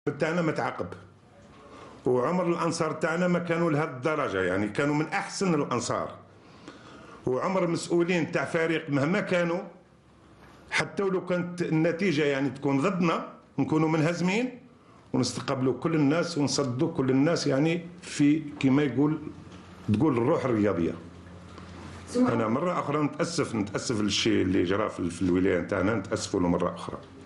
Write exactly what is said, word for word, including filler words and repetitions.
تاعنا متعاقب، وعمر الانصار تاعنا ما كانوا لهذه الدرجه، يعني كانوا من احسن الانصار. وعمر المسؤولين تاع فريق مهما كانوا، حتى ولو كانت النتيجه يعني تكون ضدنا نكونوا منهزمين ونستقبلوا كل الناس ونصدوا كل الناس، يعني في كما يقول تقول الروح الرياضيه. انا مره اخرى نتاسف نتاسف للشيء اللي جرى في الولايه تاعنا، نتاسفوا له مره اخرى.